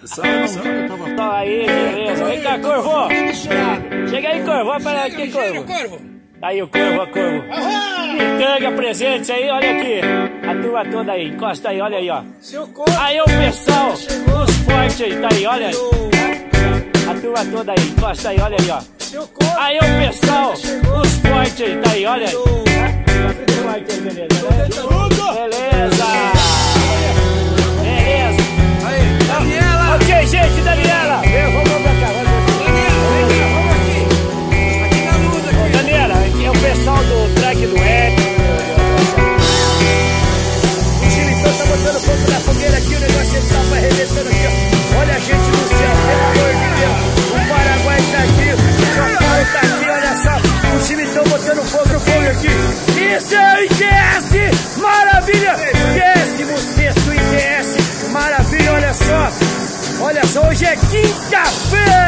Aí, beleza. Vem cá, Corvo. Chega aí, Corvo. Para aqui, Corvo. Aí o Corvo, Pitanga presente aí, olha aqui. A turma toda aí, encosta aí, olha aí, ó. Aí o pessoal, os fortes aí, tá aí, olha aí. A turma toda aí, encosta aí, olha aí, ó. Aí o pessoal, os fortes aí, tá aí, olha aí. Beleza. Daniela! Ok, gente, Daniela! Vamos pra cá, vamos aqui. Aqui na luz, aqui. Daniela, aqui é o pessoal do track do Ed. O time todo tá botando fogo na fogueira aqui, o negócio está arrebentando aqui, ó. Olha a gente no céu, pelo amor de Deus. O Paraguai tá aqui, o São Paulo tá aqui, olha só. O time todo botando fogo aqui. Isso é o ITS! Maravilha! 16º ITS! Maravilha, olha só! Olha só, hoje é quinta-feira!